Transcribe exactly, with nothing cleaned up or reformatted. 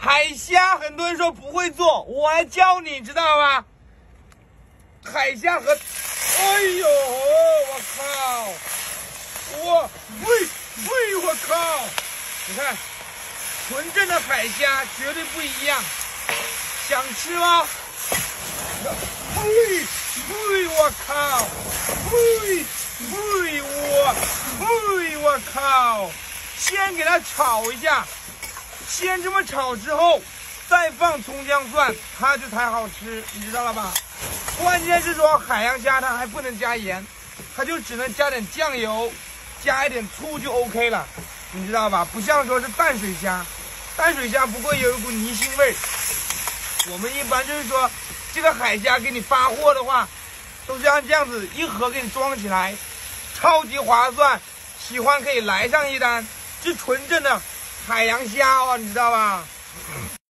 海虾很多人说不会做，我来教你，知道吗？海虾和，哎呦，我靠，我喂喂，我靠！你看，纯正的海虾绝对不一样，想吃吗？喂喂，我靠！喂喂，我喂，我靠！先给它炒一下。先这么炒之后，再放葱姜蒜，它就才好吃，你知道了吧？关键是说海洋虾它还不能加盐，它就只能加点酱油，加一点醋就 OK 了，你知道吧？不像说是淡水虾，淡水虾不过有一股泥腥味。我们一般就是说，这个海虾给你发货的话，都是像这样子一盒给你装起来，超级划算。喜欢可以来上一单，是纯正的海洋虾哦，你知道吧？